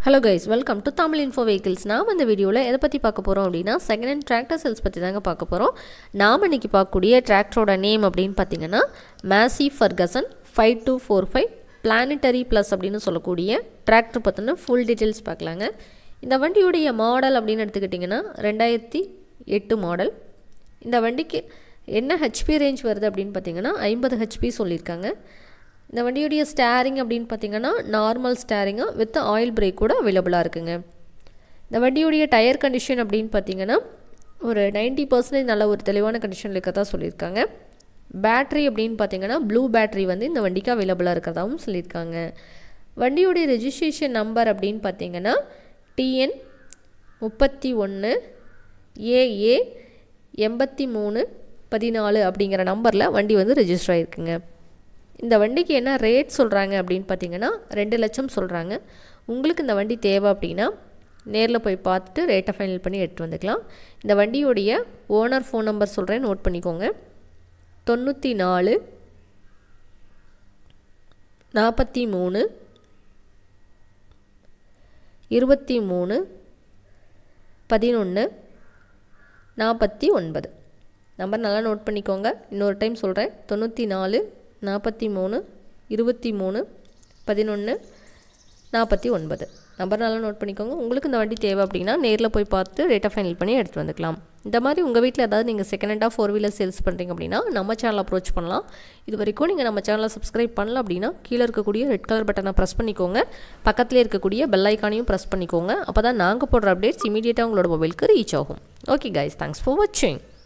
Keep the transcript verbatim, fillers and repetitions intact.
Hello guys, welcome to Tamil Info Vehicles. நாம் இந்த வீடியோல எதை பத்தி பார்க்க போறோம் அப்படினா செகண்ட் ஹேண்ட் டிராக்டர் சேல்ஸ் பத்தி தாங்க பார்க்க போறோம். நாம இன்னைக்கு பார்க்கக்கூடிய டிராக்டரோட நேம் அப்படினு பாத்தீங்கன்னா MASSEY FERGUSON five two four five Planetary Plus அப்படினு சொல்லக்கூடிய டிராக்டர் பத்தின full details பார்க்கலாங்க. இந்த வண்டியோட மாடல் அப்படினு எடுத்துக்கிட்டீங்கன்னா இரண்டாயிரத்து எட்டு மாடல். இந்த வண்டிக்கு என்ன H P ரேஞ்ச் வருது அப்படினு பாத்தீங்கன்னா ஐம்பது H P சொல்லிருக்காங்க. இந்த வண்டியோட ஸ்டீரிங் அப்படினு பாத்தீங்கன்னா normal steering with oil brake கூட அவேலபிளா இருக்குங்க. இந்த வண்டியோட டயர் கண்டிஷன் அப்படினு பாத்தீங்கன்னா ஒரு ninety percent நல்ல ஒரு தெளிவான கண்டிஷன்ல இருக்கதா சொல்லிருக்காங்க. பேட்டரி அப்படினு பாத்தீங்கன்னா ப்ளூ பேட்டரி வந்து இந்த வண்டிக்கு அவேலபிளா இருக்கதாவும் சொல்லிருக்காங்க. வண்டியோட ரெஜிஸ்ட்ரேஷன் நம்பர் அப்படினு பாத்தீங்கன்னா T N thirty one A A eighty-three fourteen அப்படிங்கற நம்பர்ல வண்டி வந்து ரெஜிஸ்டர் ஆயிருக்குங்க. இந்த வண்டிக்கு என்ன ரேட் சொல்றாங்க அப்படினு பாத்தீங்கன்னா ரெண்டு லட்சம் சொல்றாங்க. உங்களுக்கு இந்த வண்டி தேவை அப்படினா நேர்ல போய் பார்த்துட்டு ரேட்ட ஃபைனல் பண்ணி எடுத்து வந்துக்கலாம். இந்த வண்டியோட ஓனர் ஃபோன் நம்பர் சொல்றேன், நோட் பண்ணிக்கோங்க. nine four forty-three twenty-three eleven forty-nine number நல்லா நோட் பண்ணிக்கோங்க. இன்னொரு டைம் சொல்றேன், nine four forty-three twenty-three eleven forty-nine number நல்லா நோட் பண்ணிக்கோங்க. உங்களுக்கு இந்த வண்டி தேவை அப்படினா நேர்ல போய் பார்த்து ரேட்ட ஃபைனல் பண்ணி எடுத்து வந்துக்கலாம். இந்த மாதிரி உங்க வீட்ல ஏதாவது நீங்க செகண்ட் ஹேண்டா four wheeler சேல்ஸ் பண்றீங்க அப்படினா நம்ம சேனலை அப்ரோச் பண்ணலாம். இதுவரைக்கும் நீங்க நம்ம சேனலை Subscribe பண்ணல அப்படினா கீழ இருக்கக்கூடிய ரெட் கலர் பட்டனை பிரஸ் பண்ணிக்கோங்க. பக்கத்துல இருக்கக்கூடிய பெல் ஐகானையும் பிரஸ் பண்ணிக்கோங்க. அப்பதான் நாங்க போடுற அப்டேட்ஸ் இமிடியேட்டா உங்களோட மொபைலுக்கு ரீச் ஆகும். Okay guys, thanks for watching.